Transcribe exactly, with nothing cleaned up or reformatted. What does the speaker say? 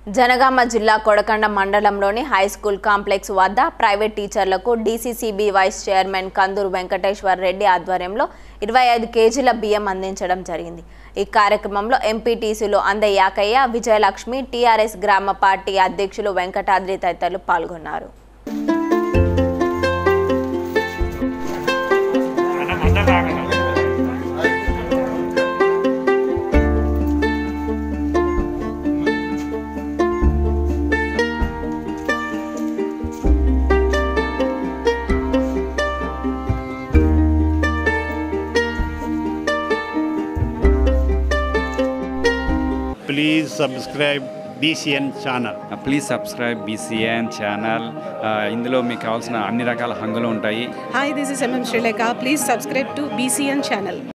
జనగామ జిల్లా కొడకండ మండలంలోని high school complex వద్ద ప్రైవేట్ టీచర్లకు DCCB vice chairman Kanduru Venkateshwar Reddy ఆధ్వర్యంలో ఇరవై ఐదు కేజీల బియ్యం అందించడం జరిగింది। ఈ కార్యక్రమంలో ఎంపీటీసీలు అందే యాకయ్య, విజయలక్ష్మి, టీఆర్ఎస్ గ్రామ పార్టీ అధ్యక్షులు వెంకటాద్రి తదితరులు పాల్గొన్నారు। Please subscribe B C N channel. Please subscribe B C N channel. ఇందులో మీకు కావాల్సిన అన్ని రకాల హంగులు ఉంటాయి। Hi, this is M M Sri Lanka. Please subscribe to B C N channel.